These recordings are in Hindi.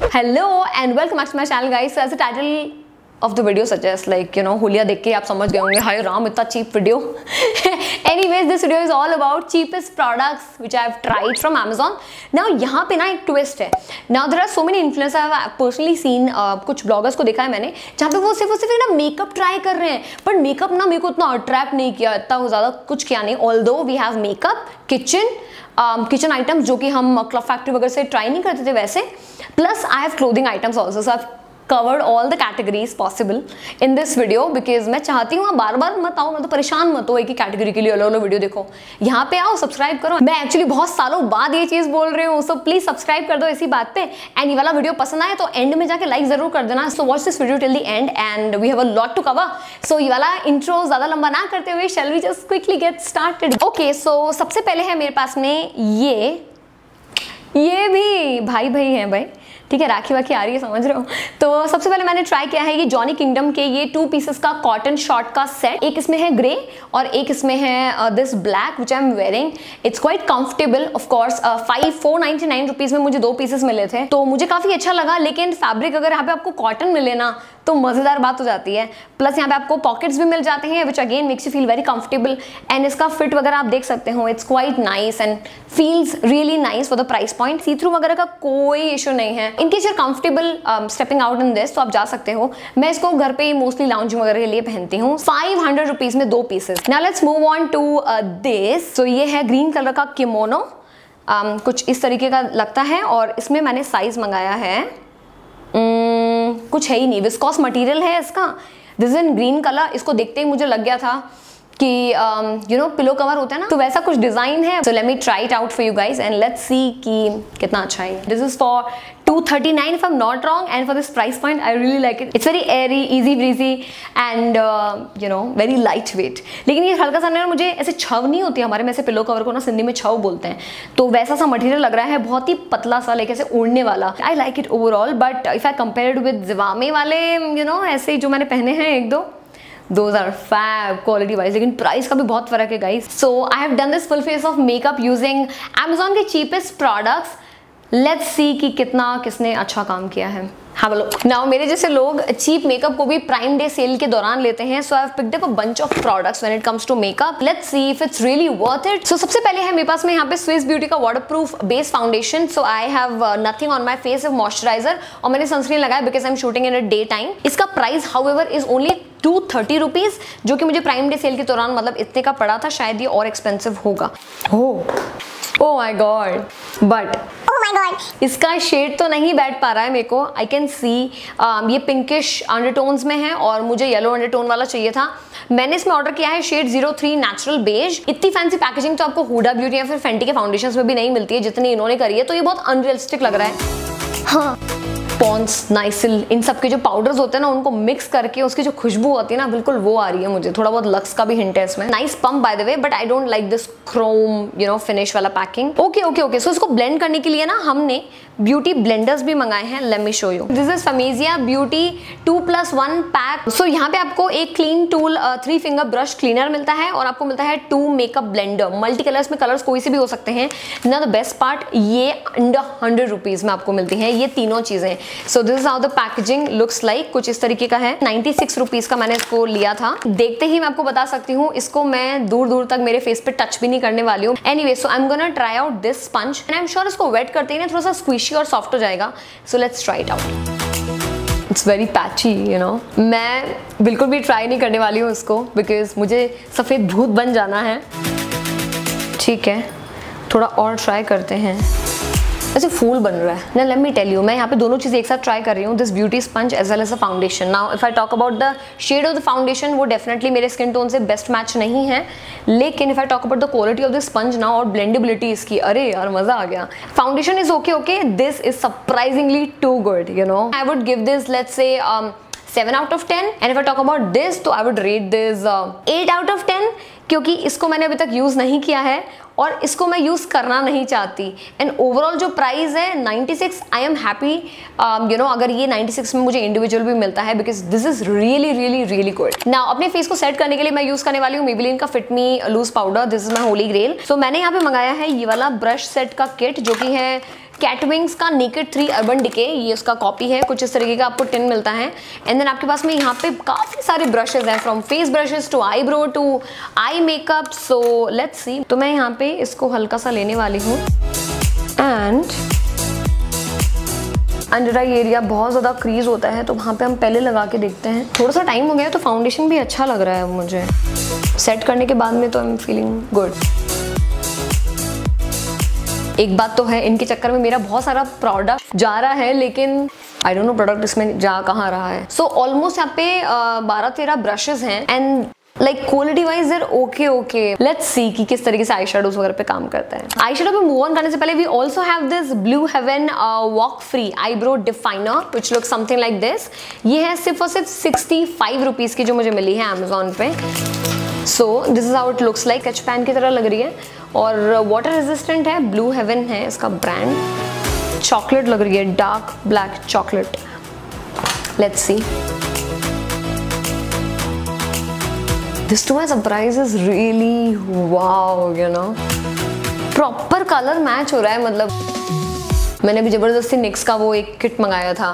Hello and welcome back to my channel guys. As the title of the video suggest like होलिया देख के आप समझ गए होंगे हाय राम इतना cheap video. Anyways this video is all about cheapest products which I have tried from Amazon। Now यहाँ पे ना एक ट्विस्ट है। Now there are so many influencers I have personally seen, कुछ ब्लॉगर्स को देखा है मैंने जहाँ पे वो सिर्फ ना मेकअप ट्राई कर रहे हैं, बट मेकअप ना मेरे को इतना अट्रैक्ट नहीं किया, इतना ज़्यादा कुछ किया नहीं। Although we have makeup, kitchen items जो कि हम क्लब फैक्ट्री वगैरह से ट्राई नहीं करते थे वैसे, plus I have clothing items also. So I have covered all the categories possible in this video because मैं चाहती हूँ बार बार मत आओ, मैं तो परेशान मत हो एक ही कैटेगरी के लिए अलग अलग वीडियो देखो। यहाँ पे आओ, सब्सक्राइब करो। मैं एक्चुअली बहुत सालों बाद ये चीज़ बोल रही हूँ, सो प्लीज सब्सक्राइब कर दो इसी बात पे। एंड ये वाला वीडियो पसंद आए तो एंड में जाके लाइक जरूर कर देना। So watch this video till the end and we have a lot to cover. So ये वाला इंट्रो ज्यादा लंबा ना करते हुए shall we just quickly get started. Okay, so सबसे पहले है मेरे पास में ये भी भाई हैं भाई, ठीक है, राखी वाखी आ रही है समझ रहे हो। तो सबसे पहले मैंने ट्राई किया है ये जॉनी किंगडम के ये 2 पीसेस का कॉटन शॉर्ट का सेट। एक इसमें है ग्रे और एक इसमें है this black which I am wearing. It's quite comfortable of course. 499 rupees में मुझे 2 पीसेस मिले थे तो मुझे काफी अच्छा लगा। लेकिन फैब्रिक अगर यहाँ पे आपको कॉटन मिले ना तो मजेदार बात हो जाती है। प्लस यहाँ पे आपको पॉकेट्स भी मिल जाते हैं which again makes you feel very comfortable. And इसका फिट वगैरह आप देख सकते हो, it's quite nice and feels really nice for the price point. See through वगैरह का कोई इशू नहीं है। In case you're comfortable stepping out in this तो आप जा सकते हो। मैं इसको घर पे मोस्टली लाउंजिंग वगैरह के लिए पहनती हूँ। 500 रुपीज में 2 pieces. Now let's move on to this. तो ये है ग्रीन कलर का किमोनो, कुछ इस तरीके का लगता है और इसमें मैंने साइज मंगाया है, कुछ है ही नहीं, विस्कॉस मटेरियल है इसका। This in green colour. इसको देखते ही मुझे लग गया था कि पिलो कवर होता है ना, तो वैसा कुछ डिजाइन है। So let me try it out for you guys and let's see कि कितना अच्छा है। This is for 239 if I'm not wrong, and for this price point I really like it. It's very airy, easy breezy and very lightweight. लेकिन ये हल्का सा ना मुझे ऐसे छव नहीं होती, हमारे में ऐसे पिलो कवर को ना सिंधी में छव बोलते हैं, तो वैसा सा मटेरियल लग रहा है, बहुत ही पतला सा लेके ऐसे ओढ़ने वाला। I like it overall, but if I compare it with Zivame वाले ऐसे जो मैंने पहने हैं 1-2, those are fab quality wise, लेकिन प्राइस का भी बहुत फर्क है guys. So I have done this full face of makeup using Amazon के cheapest products. लेट्स सी कि कितना किसने अच्छा काम किया है। Have a look. Now मेरे जैसे लोग चीप मेकअप को भी प्राइम डे सेल के दौरान लेते हैं, so I've picked up a bunch of products when it comes to makeup. Let's see if it's really worth it. So सबसे पहले है मेरे पास में यहाँ पे Swiss Beauty का waterproof base foundation. So I have nothing on my face of moisturizer और मैंने सनस्क्रीन लगाया because I'm shooting in a day time. इसका price however is only 230 rupees, जो कि मुझे प्राइम डे सेल के दौरान मतलब इतने का पड़ा था। शायद ये और एक्सपेंसिव होगा। Oh my God! But इसका शेड तो नहीं बैठ पा रहा है मेरे को। आई कैन सी ये पिंकिश अंडरटोन्स में है और मुझे येलो अंडरटोन वाला चाहिए था। मैंने इसमें ऑर्डर किया है शेड 03 नेचुरल बेज। इतनी फैंसी पैकेजिंग तो आपको हुडा ब्यूटी या फिर फेंटी के फाउंडेशंस में भी नहीं मिलती है जितनी इन्होंने करी है, तो ये बहुत अनरियलिस्टिक लग रहा है। हाँ, पॉन्स, नाइसिल, इन सब के जो पाउडर्स होते हैं ना उनको मिक्स करके उसकी जो खुशबू होती है ना बिल्कुल वो आ रही है मुझे। थोड़ा बहुत लक्स का भी हिंट है इसमें। Nice pump by the way, but I don't like this chrome finish वाला पैकिंग। ओके। सो इसको ब्लेंड करने के लिए ना हमने ब्यूटी ब्लेंडर्स भी मंगाए हैं। Let me show you. This is फमेजिया ब्यूटी 2+1 पैक। सो यहाँ पे आपको एक clean tool 3 finger brush cleaner मिलता है और आपको मिलता है 2 मेकअप ब्लेंडर। मल्टी कलर्स में कलर्स कोई से भी हो सकते हैं ना। द बेस्ट पार्ट, ये अंडर 100 रुपीज में आपको मिलती हैं ये तीनों चीजें। So this is how the packaging looks like. कुछ इस तरीके का है। 96 रुपीज का मैंने इसको लिया था। देखते ही मैं आपको बता सकती हूँ इसको मैं दूर तक मेरे फेस पे टच भी नहीं करने वाली हूँ। Anyway, so I am gonna try out this sponge and I am sure इसको वेट करते ही ना थोड़ा सा स्क्विशी और सॉफ्ट हो जाएगा। So let's try it out. It's very patchy मैं बिल्कुल भी ट्राई नहीं करने वाली हूँ इसको बिकॉज मुझे सफेद भूत बन जाना है। ठीक है, थोड़ा और ट्राई करते हैं। ऐसे फूल बन रहा है ना। लेट मी टेल यू, मैं यहाँ पे दोनों चीज़ें एक साथ ट्राई कर रही हूँ, this beauty sponge as well as a foundation. Now if I talk about the shade of the foundation, वो डेफिनेटली मेरे स्किन टोन से बेस्ट मैच नहीं है। लेकिन if I talk about the quality of the sponge now और ब्लेंडेबिलिटी इसकी, अरे यार मजा आ गया। Foundation is okay, this is surprisingly too good. I would give this let's say 7 out of 10 and if I talk about this तो I would rate this 8 out of 10 क्योंकि इसको मैंने अभी तक यूज नहीं किया है और इसको मैं यूज करना नहीं चाहती। एंड ओवरऑल जो प्राइस है 96, आई एम हैप्पी अगर ये 96 में मुझे इंडिविजुअल भी मिलता है because this is really good. Now अपने फेस को सेट करने के लिए मैं यूज करने वाली हूँ मेबेलिन का fit me loose powder. This is my holy grail. So मैंने यहाँ पे मंगाया है ये वाला ब्रश सेट का किट जो कि है कैट विंग्स का नेकेड 3 अर्बन डिके, ये उसका कॉपी है, कुछ इस तरीके का आपको टिन मिलता है। एंड देन आपके पास में यहाँ पे काफी सारे ब्रशेज हैं, from face brushes to eyebrow to eye makeup. So let's see. तो मैं यहाँ पे इसको हल्का सा लेने वाली हूँ एंड अंडर आई एरिया बहुत ज़्यादा क्रीज होता है तो वहाँ पे हम पहले लगा के देखते हैं। थोड़ा सा टाइम हो गया तो फाउंडेशन भी अच्छा लग रहा है मुझे। सेट करने के बाद में तो आई एम फीलिंग गुड। एक बात तो है, इनके चक्कर में मेरा बहुत सारा प्रोडक्ट जा रहा है, लेकिन आई डोंट नो प्रोडक्ट इसमें जा कहाँ रहा है। सो ऑलमोस्ट यहाँ पे 12-13 ब्रशेज हैं and like quality wise there okay. Let's see कि किस तरीके से आई शेडोज वगैरह पे काम करता है। आई शेडो पे मूव ऑन करने से पहले we also have this Blue Heaven walk free eyebrow definer which look something like this. ये है सिर्फ और सिर्फ 65 रुपीज की जो मुझे मिली है अमेजोन पे। So this is how it looks like. Sketch pen की तरह लग रही है और वाटर रेजिस्टेंट है। ब्लू हेवन है इसका ब्रांड। चॉकलेट लग रही है, dark black chocolate. Let's see. This to my surprise is really wow, you know. Proper colour match हो रहा है। मतलब मैंने भी जबरदस्ती निक्स का वो एक किट मंगाया था।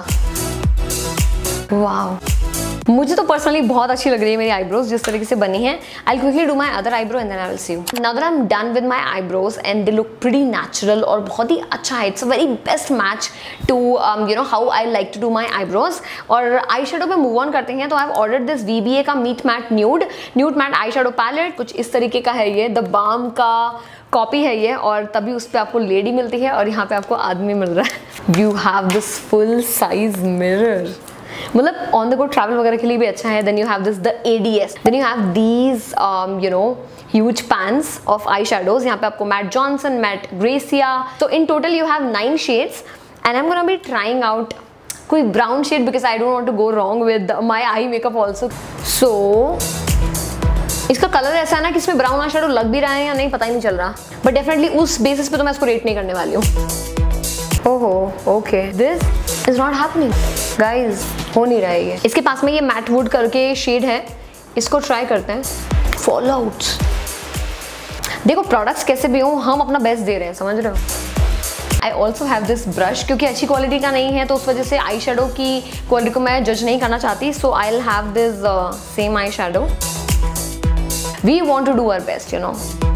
वाओ, मुझे तो पर्सनली बहुत अच्छी लग रही है मेरी आईब्रोज जिस तरीके से बनी है। I quickly do my other eyebrow and then I will see you. Now that I am done with my eyebrows and they look pretty natural और बहुत ही अच्छा है। It's a very best match to you know how I like to do my eyebrows. और आई शेडो पे मूव ऑन करते हैं तो I have ordered this VBA का meet matte nude matte eye shadow palette. कुछ इस तरीके का है ये, द बाम का कॉपी है ये और तभी उस पर आपको लेडी मिलती है और यहाँ पे आपको आदमी मिल रहा है। You have this full size mirror, मतलब ऑन द गो ट्रैवल वगैरह के लिए भी अच्छा है। Then you have this the ADS, then you have these you know huge pans of eye shadows. यहाँ पे आपको मैट जॉनसन, मैट ग्रेसिया। तो in total you have 9 shades and I am gonna be trying out कोई brown shade because I don't want to go wrong with my eye makeup also. सो इसका कलर ऐसा है ना कि इसमें ब्राउन आई शेडो लग भी रहा है या नहीं पता ही नहीं चल रहा, बट डेफिनेटली उस बेसिस पे तो मैं इसको रेट नहीं करने वाली हूँ। ओहो okay, this is not happening guys, हो नहीं रहा है ये। इसके पास में ये मैट वुड करके शेड है, इसको ट्राई करते हैं। फॉल आउट्स, देखो प्रोडक्ट्स कैसे भी हो हम अपना बेस्ट दे रहे हैं, समझ रहे हो। I also have this brush, क्योंकि अच्छी क्वालिटी का नहीं है तो उस वजह से आई शेडो की क्वालिटी को मैं जज नहीं करना चाहती। So I will have this same eye shadow. We want to do our best you know,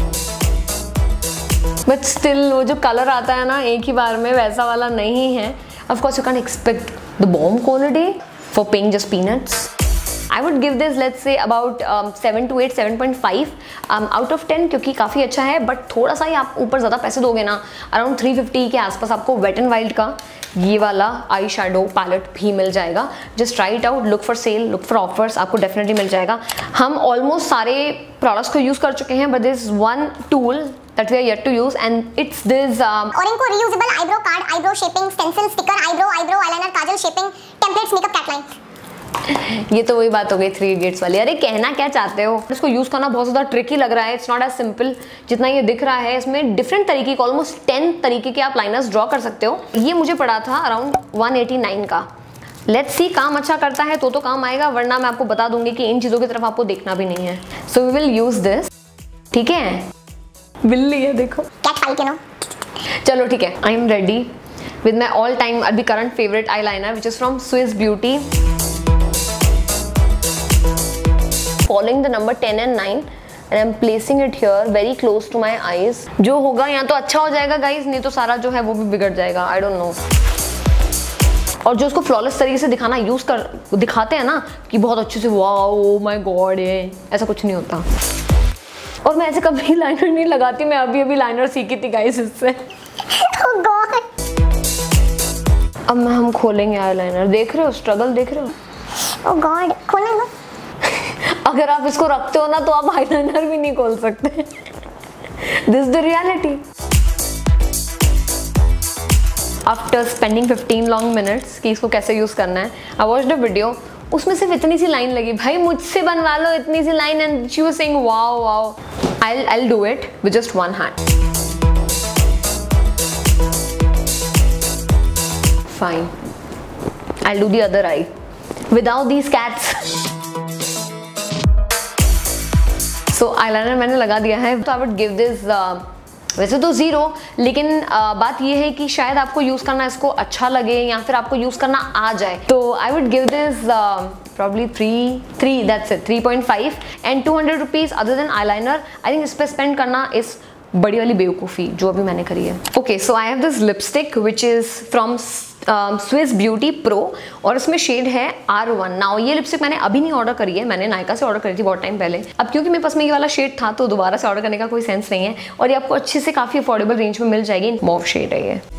but still वो जो कलर आता है ना एक ही बार में वैसा वाला नहीं है। Of course you can't expect the bomb quality for paying just peanuts. I would give this let's say about 7 to 8, 7.5 out of 10 क्योंकि काफ़ी अच्छा है। बट थोड़ा सा ही आप ऊपर ज़्यादा पैसे दोगे ना, अराउंड 350 के आसपास आपको वेट एंड वाइल्ड का ये वाला आई शेडो पैलेट भी मिल जाएगा। Just try it out, look for sale, look for offers, आपको डेफिनेटली मिल जाएगा। हम ऑलमोस्ट सारे प्रोडक्ट्स को यूज़ कर चुके हैं, but this one tool that we are yet to use and it's this Orinco reusable eyebrow card, eyebrow shaping stencil sticker, eyebrow eyeliner, kajal shaping templates, makeup catline। ये तो वही बात हो गई 3 Idiots वाली। अरे कहना क्या चाहते हो, इसको यूज करना बहुत ज़्यादा ट्रिकी लग रहा है। इट्स नॉट एज सिंपल जितना ये दिख रहा है। इसमें डिफरेंट तरीके के ऑलमोस्ट 10 तरीके के आप लाइनर्स ड्रॉ कर सकते हो। ये मुझे पड़ा था अराउंड 189 का। लेट्स सी, काम अच्छा करता है तो काम आएगा, वरना मैं आपको बता दूंगी कि इन चीज़ों की तरफ आपको देखना भी नहीं है। So we will use this, ठीक है। बिल्ली है देखो, कैट फाइट यू नो। चलो ठीक है, I am ready with my all time अभी current favourite eye liner which is from Swiss Beauty. Following the number 10 and 9 and I'm placing it here very close to my eyes। जो होगा या तो अच्छा हो जाएगा गाइज, नहीं तो सारा जो है वो भी बिगड़ जाएगा। I don't know. और जो उसको फ्लॉलेस तरीके से दिखाना दिखाते हैं ना कि बहुत अच्छे से वाओ माय गॉड, ये ऐसा कुछ नहीं होता। और मैं ऐसे कभी लाइनर नहीं लगाती, मैं अभी लाइनर सीखी थी गाइस इससे। Oh God। अब हम खोलेंगे आई लाइनर, देख रहे हो स्ट्रगल, देख रहे हो। Oh God, खोलना ना। अगर आप इसको रखते हो ना तो आप आई लाइनर भी नहीं खोल सकते। This the reality. After spending 15 long minutes कि इसको कैसे यूज करना है, आई वॉच्ड अ वीडियो, उसमें सिर्फ इतनी सी लाइन लगी, भाई मुझसे बनवा लो इतनी सी line, and she was saying wow wow. I'll do it with just one hand. Fine. I'll do the other eye without these cats. So eyeliner मैंने लगा दिया है, तो I would give this वैसे तो 0, लेकिन बात ये है कि शायद आपको यूज करना इसको अच्छा लगे या फिर आपको यूज करना आ जाए। तो I would give this probably 3, that's it, 3.5 and 200 rupees other than eyeliner। I think इस पे स्पेंड करना इस बड़ी वाली बेवकूफ़ी जो अभी मैंने करी है। Okay, so I have this lipstick which is from Swiss Beauty Pro और इसमें शेड है R1। नाउ ये लिपस्टिक मैंने अभी नहीं ऑर्डर करी है, मैंने नायका से ऑर्डर करी थी बहुत टाइम पहले। अब क्योंकि मेरे पास में ये वाला शेड था तो दोबारा से ऑर्डर करने का कोई सेंस नहीं है, और ये आपको अच्छे से काफ़ी अफोर्डेबल रेंज में मिल जाएगी। मॉव शेड है ये,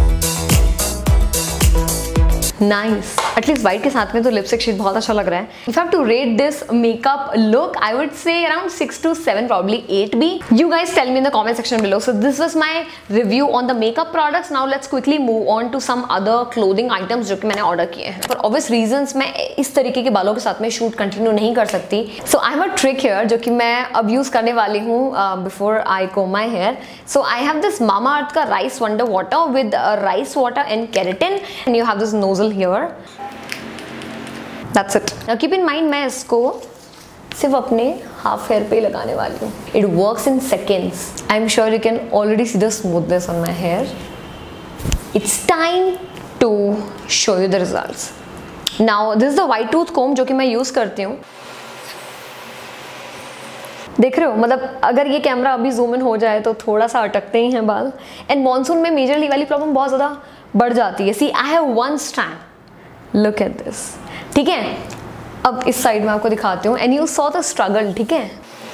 नाइस। एटलीस्ट व्हाइट के साथ में तो लिपस्टिक शेड बहुत अच्छा लग रहा है। If I have to rate this makeup look, I would say around 6 to 7, probably 8 भी। You guys tell me in the comment section below. So this was my review on the makeup products. Now let's quickly move on to some other clothing items जो कि मैंने ऑर्डर किए हैं। For obvious reasons मैं इस तरीके के बालों के साथ में शूट कंटिन्यू नहीं कर सकती। So I have a trick here जो कि मैं अब यूज करने वाली हूँ before I comb my hair. So I have this Mamaearth का Rice Wonder Water with rice water and keratin, and you have this nozzle here. That's it. Now keep in mind मैं इसको सिर्फ अपने हाफ हेयर पे ही लगाने वाली हूँ। It works in seconds. I'm sure you can already see the smoothness on my hair. It's time to show you the results. Now this is the white tooth comb जो कि मैं यूज करती हूँ। देख रहे हो, मतलब अगर ये कैमरा अभी जूम इन हो जाए तो थोड़ा सा अटकते ही हैं बाल। एंड मॉनसून में मेजरली वाली प्रॉब्लम बहुत ज़्यादा बढ़ जाती है। See I have one strand, look at this, ठीक है। अब इस साइड में आपको दिखाती हूँ, and you saw the struggle, ठीक है।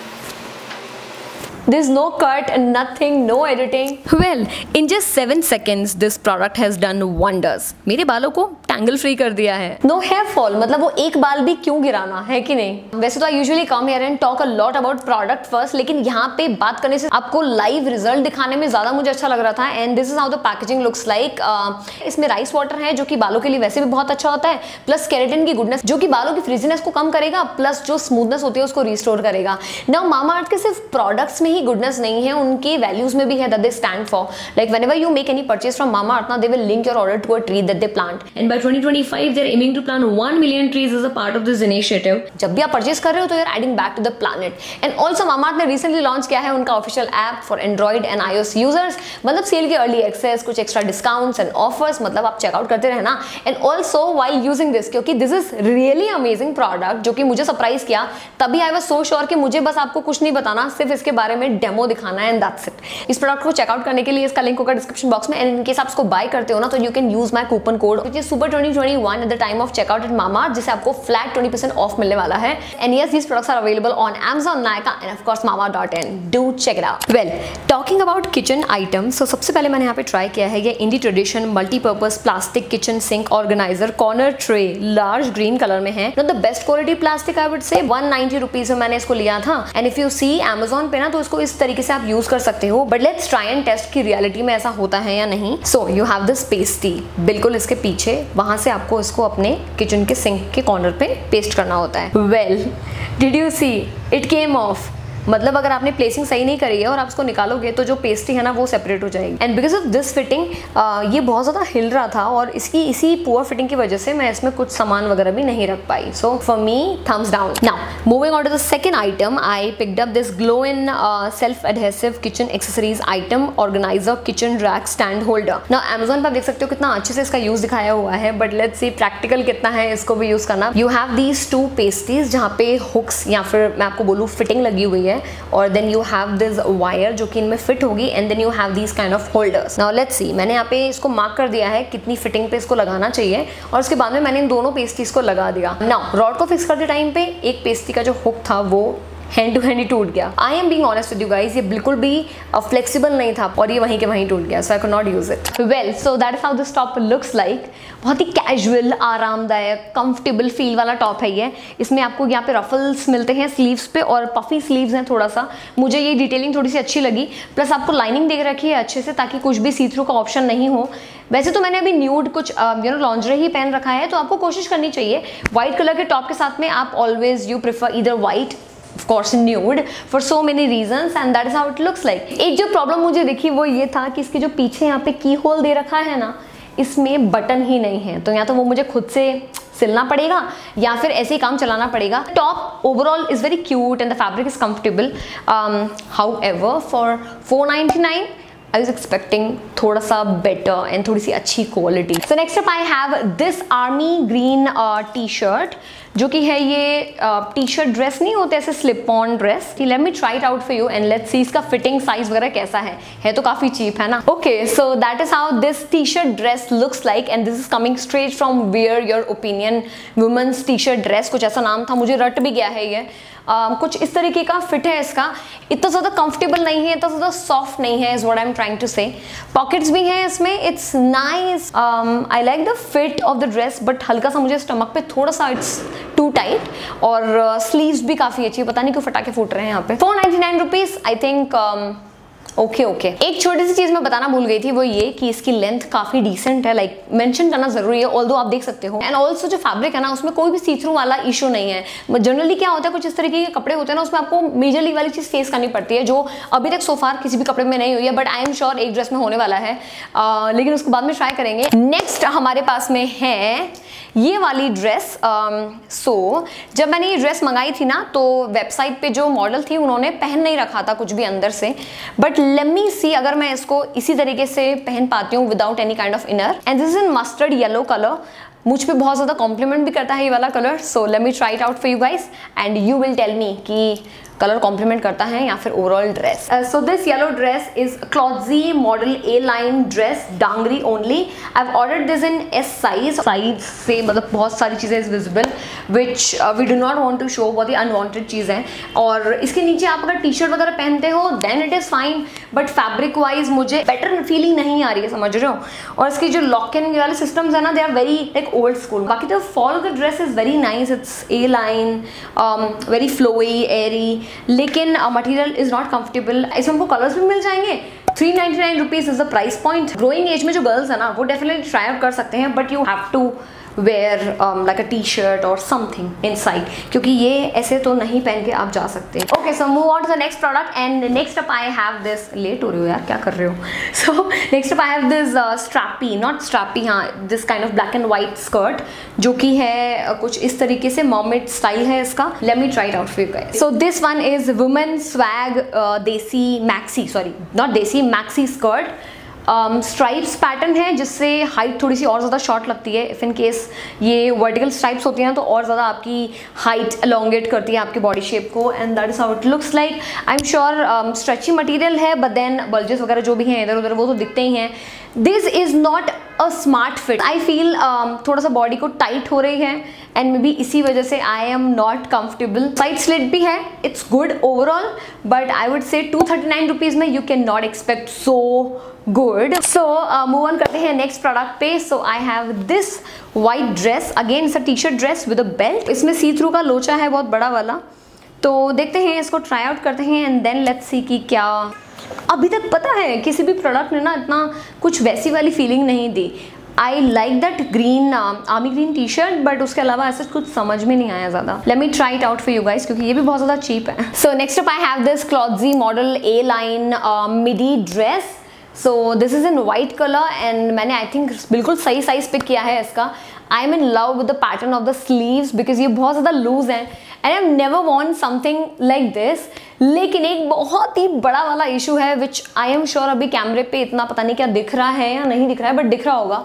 There's no cut, nothing, no editing. Well, in just 7 seconds, this product has done wonders. मेरे बालों को टैंगल फ्री कर दिया है। No hair fall, मतलब वो एक बाल भी क्यों गिराना है कि नहीं। वैसे तो I usually come here and talk a lot about product first, लेकिन यहाँ पे बात करने से आपको लाइव रिजल्ट दिखाने में ज्यादा मुझे अच्छा लग रहा था। And this is how the packaging looks like. इसमें राइस वाटर है जो कि बालों के लिए वैसे भी बहुत अच्छा होता है, प्लस केराटिन की गुडनेस जो कि बालों की फ्रीजीनेस को कम करेगा, प्लस जो स्मूथनेस होती है उसको रिस्टोर करेगा। नाउ मामाअर्थ के सिर्फ प्रोडक्ट्स में ही गुडनेस नहीं है, उनके वैल्यूज में भी है that they stand for. Like whenever you make any purchase from Mamaearth, now they will link your order to a tree that they plant. And by 2025, they're aiming to plant 1 million trees as a part of this initiative. जब भी आप परचेस कर रहे हो तो you're adding back to the planet. And also Mamaearth ने recently launch किया है उनका official app for Android and iOS users. मतलब सेल के early access, कुछ extra discounts and offers, मतलब आप चेकआउट करते रहना। And also while using this, क्योंकि this is really amazing product जो कि मुझे सरप्राइज किया, तभी I was so sure कि मुझे बस आपको कुछ नहीं बताना, सिर्फ इसके बारे में डेमो दिखाना है, एंड दैट्स इट। इस प्रोडक्ट को चेकआउट करने के लिए इसका लिंक होगा डिस्क्रिप्शन बॉक्स में, एंड इन केस आप इसको बाय करते हो ना तो you can use my coupon code which is super 2021 at the time of checkout at Mamaearth, जिससे आपको फ्लैट 20% ऑफ मिलने वाला है। And yes, these products are available on Amazon, Nykaa and of course Mamaearth.in. Do check it out. Well, talking about kitchen items, so सबसे पहले मैंने यहाँ पे ट्राई किया है ये Indi Tradition multipurpose plastic kitchen sink organiser corner tray, large green colour में है। Not the best quality plastic I would say, 190 rupees में मैंने इसको लिया था। And if you see Amazon पे ना तो इसको इस तरीके से आप यूज कर सकते हो, but let's try and test की रियलिटी में ऐसा होता है या नहीं। So you have this pasty बिल्कुल इसके पीछे, वहां से आपको इसको अपने किचन के सिंक के कॉर्नर पे पेस्ट करना होता है। Well, did you see it came off. मतलब अगर आपने प्लेसिंग सही नहीं करी है और आप इसको निकालोगे तो जो पेस्ट्री है ना वो सेपरेट हो जाएगी। And because of this fitting ये बहुत ज़्यादा हिल रहा था, और इसकी इसी पुअर फिटिंग की वजह से मैं इसमें कुछ सामान वगैरह भी नहीं रख पाई। So for me thumbs down. Now moving on to the second item, I picked up this glow in self adhesive kitchen accessories item organiser kitchen rack stand holder. Now Amazon पर आप देख सकते हो कितना अच्छे से इसका यूज दिखाया हुआ है, बट लेट्स सी प्रैक्टिकल कितना है इसको भी यूज करना। यू हैव दीज 2 पेस्ट्रीज जहाँ पे हुक्स या फिर मैं आपको बोलूँ फिटिंग लगी हुई है, और then you have this wire जो कि इनमें फिट होगी, and then you have these kind of holders. Now let's see, मैंने यहाँ पे इसको मार्क कर दिया है कितनी फिटिंग पे इसको लगाना चाहिए, और उसके बाद में मैंने इन दोनों पेस्ट्रीज को लगा दिया। नाउ रॉड को फिक्स करते टाइम पे एक पेस्ट्री का जो हुक था वो हैंड टू हैंड ही टूट गया। I am being honest with you guys, ये बिल्कुल भी फ्लेक्सिबल नहीं था और ये वहीं के वहीं टूट गया, so I could not use it. Well, so that is how this top looks like. बहुत ही कैजुअल, आरामदायक, कंफर्टेबल फील वाला टॉप है ये। इसमें आपको यहाँ पे रफल्स मिलते हैं स्लीव्स पे, और पफी स्लीव्स हैं थोड़ा सा। मुझे ये डिटेलिंग थोड़ी सी अच्छी लगी, प्लस आपको लाइनिंग दे रखी है अच्छे से ताकि कुछ भी सी थ्रू का ऑप्शन नहीं हो। वैसे तो मैंने अभी न्यूड कुछ लॉन्जरी ही पहन रखा है, तो आपको कोशिश करनी चाहिए व्हाइट कलर के टॉप के साथ में आप always you prefer either white, of course nude, for so many reasons, and that is how it looks like. एक जो प्रॉब्लम मुझे दिखी वो ये था कि इसके जो पीछे यहाँ पे की होल दे रखा है ना, इसमें बटन ही नहीं है, तो या तो वो मुझे खुद से सिलना पड़ेगा या फिर ऐसे ही काम चलाना पड़ेगा। Top overall is very cute and the fabric is comfortable. However for 499 I was expecting थोड़ा सा better and थोड़ी सी अच्छी quality. So next up I have this army green t-shirt, जो कि है ये टी-शर्ट ड्रेस नहीं होते ऐसे slip on dress. Let me try it out for you and let's see इसका फिटिंग साइज वगैरह कैसा है तो काफी चीप है ना। Okay, so that is how this t-shirt dress looks like and this is coming straight from where your opinion women's t-shirt dress, कुछ ऐसा नाम था, मुझे रट भी गया है ये। कुछ इस तरीके का फिट है इसका, इतना ज़्यादा कंफर्टेबल नहीं है, इतना ज़्यादा सॉफ्ट नहीं है, is what I am trying to say. Pockets भी हैं इसमें, it's nice. I like the fit of the dress, but हल्का सा मुझे स्टमक पे थोड़ा सा इट्स टू टाइट। और स्लीव्स भी काफ़ी अच्छी है, पता नहीं क्यों फटाके फूट रहे हैं यहाँ पे। 499 रुपीज़ आई थिंक। ओके एक छोटी सी चीज मैं बताना भूल गई थी, वो ये कि इसकी लेंथ काफी डिसेंट है, लाइक मेंशन करना जरूरी है, ऑल्दो आप देख सकते हो। एंड ऑल्सो जो फैब्रिक है ना, उसमें कोई भी सी थ्रू वाला इशू नहीं है। जनरली क्या होता है, कुछ इस तरीके के कपड़े होते हैं ना, उसमें आपको मेजरली वाली चीज फेस करनी पड़ती है, जो अभी तक सोफार किसी भी कपड़े में नहीं हुई है, बट आई एम श्योर एक ड्रेस में होने वाला है, लेकिन उसको बाद में ट्राई करेंगे। नेक्स्ट हमारे पास में है ये वाली ड्रेस। सो जब मैंने ये ड्रेस मंगाई थी ना, तो वेबसाइट पे जो मॉडल थी उन्होंने पहन नहीं रखा था कुछ भी अंदर से, बट लेट मी सी अगर मैं इसको इसी तरीके से पहन पाती हूँ without any kind of inner. And this is in mustard yellow colour, मुझ पे बहुत ज़्यादा कॉम्प्लीमेंट भी करता है ये वाला colour. So let me try it out for you guys and you will tell me कि कलर कॉम्प्लीमेंट करता है या फिर overall dress. So this yellow dress is क्लॉजी model A line dress, dungaree only. I have ordered this in S size से, मतलब बहुत सारी चीज़ें is visible which we do not want to show, बहुत ही अनवांटेड चीज़ है। और इसके नीचे आप अगर टी शर्ट वगैरह पहनते हो then it is fine, but fabric wise मुझे बेटर फीलिंग नहीं आ रही है, समझ रहे हो। और इसकी जो लॉक एंड वाले सिस्टम्स है ना, they are very like old school. बाकी तो fall of the dress is very nice, it's A line, very flowy airy, लेकिन मटेरियल इज नॉट कंफर्टेबल। इसमें हमको कलर्स भी मिल जाएंगे। 399 rupees is the price point. Growing age में जो गर्ल्स है ना, वो डेफिनेटली ट्राई आउट कर सकते हैं, but you have to wear like a T shirt और समथिंग इनसाइड, क्योंकि ये ऐसे तो नहीं पहन के आप जा सकते। Okay, so move on to the next product and next up I have this. Late हो रही हो यार, क्या कर रहे हो। So next up I have this strappy, not strappy, हाँ, this kind of black and white skirt, जो कि है कुछ इस तरीके से, मॉमेट स्टाइल है इसका। Let me try it out for you guys. So this one is women swag देसी मैक्सी, सॉरी नॉट देसी, मैक्सी स्कर्ट। स्ट्राइप्स पैटर्न है, जिससे हाइट थोड़ी सी और ज़्यादा शॉर्ट लगती है। इफ़ इन केस ये वर्टिकल स्ट्राइप्स होती हैं ना, तो और ज़्यादा आपकी हाइट एलोंगेट करती है आपकी बॉडी शेप को। And that is how it looks like. I am sure stretchy material है, बट देन बल्जेस वगैरह जो भी हैं इधर उधर वो तो दिखते ही हैं। This is not a smart fit. I feel थोड़ा सा बॉडी को टाइट हो रही है एंड मे बी इसी वजह से I am not comfortable. Side slit भी है, it's good overall, but I would say 239 rupees में you can not expect so good. So move on करते हैं नेक्स्ट प्रोडक्ट पे। So I have this white dress, again it's a T shirt dress with a belt. इसमें सी थ्रू का लोचा है बहुत बड़ा वाला, तो देखते हैं, इसको ट्राई आउट करते हैं एंड देन लेट्स सी कि क्या। अभी तक पता है किसी भी प्रोडक्ट ने ना इतना कुछ वैसी वाली फीलिंग नहीं दी। I like that green army green T shirt, but उसके अलावा ऐसा कुछ समझ में नहीं आया ज़्यादा। Let me try it out for you guys, क्योंकि ये भी बहुत ज़्यादा चीप है। So next up I have this क्लॉजी model A line midi dress. So this is in white colour and मैंने आई थिंक बिल्कुल सही साइज पिक किया है इसका। I am in love with the pattern of the sleeves, because ये बहुत ज़्यादा लूज है and I never want something like this. लेकिन एक बहुत ही बड़ा वाला इशू है, विच आई एम श्योर अभी कैमरे पे इतना पता नहीं क्या दिख रहा है या नहीं दिख रहा है, बट दिख रहा होगा।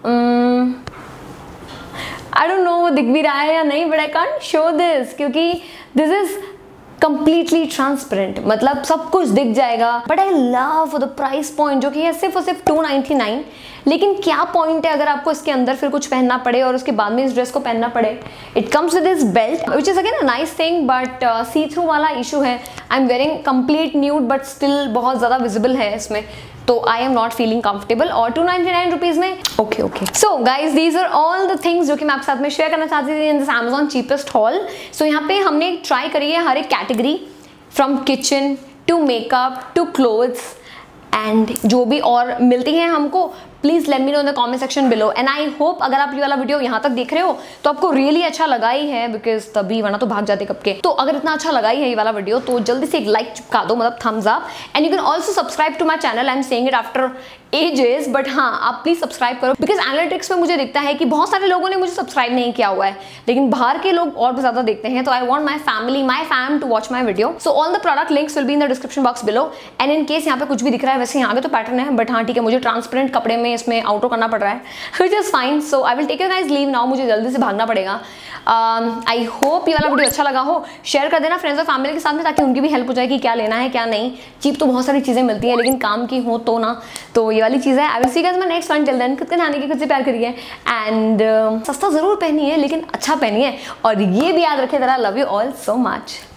आई डोंट नो वो दिख भी रहा है या नहीं, but I can't show this क्योंकि दिस इज कंप्लीटली ट्रांसपेरेंट, मतलब सब कुछ दिख जाएगा। But I love the price point, जो कि है सिर्फ और सिर्फ 299। लेकिन क्या पॉइंट है अगर आपको इसके अंदर फिर कुछ पहनना पड़े और उसके बाद में इस ड्रेस को पहनना पड़े। It comes with this belt which is again a nice thing, but see through वाला इशू है। I am wearing complete nude, but still बहुत ज़्यादा विजिबल है इसमें, तो I am not feeling comfortable. और 299 रुपीज़ में okay. So guys, these are all the things जो कि मैं आपके साथ में शेयर करना चाहती थी in this Amazon cheapest haul. सो यहाँ पे हमने ट्राई करी है हर एक category, from kitchen to makeup to clothes and जो भी और मिलती हैं हमको, please let me know in the comment section below. And I hope अगर आप ये वाला वीडियो यहाँ तक देख रहे हो तो आपको रियली अच्छा लगा ही है, बिकॉज तभी वरना तो भाग जाते कब के। तो अगर इतना अच्छा लगा ही है ये वाला वीडियो तो जल्दी से एक लाइक चिपका दो, मतलब thumbs up. And you can also subscribe to my channel, I am saying it after ages, but हाँ आप प्लीज सब्सक्राइब करो, बिकॉज एनालिटिक्स में मुझे दिखता है कि बहुत सारे लोगों ने मुझे सब्सक्राइब नहीं किया हुआ है, लेकिन बाहर के लोग और भी ज्यादा देखते हैं। तो I want my family, my fam to watch my video. So all the product links will be in the description box below. And in case यहाँ पे कुछ भी दिख रहा है, वैसे यहाँ पे तो पैटर्न है, बट हाँ ठीक है, मुझे ट्रांसपेरेंट कपड़े में इसमें आउटो करना पड़ रहा है, which is fine. So I will take your guys leave now, मुझे जल्दी से भागना पड़ेगा। आई होप ये वाला वीडियो अच्छा लगा हो। शेयर कर देना फ्रेंड्स और फैमिली के साथ में, ताकि उनकी भी हेल्प हो जाए कि क्या लेना है क्या नहीं। चीप तो बहुत सारी चीजें मिलती है, लेकिन काम की हो तो ना, तो ये वाली चीज है। I will see you guys my next one. Till then खुद के ध्यान रखिए, खुद से प्यार करिए, एंड सस्ता जरूर पहनिए लेकिन अच्छा पहनिए। और ये भी याद रखिए that I love you all so much.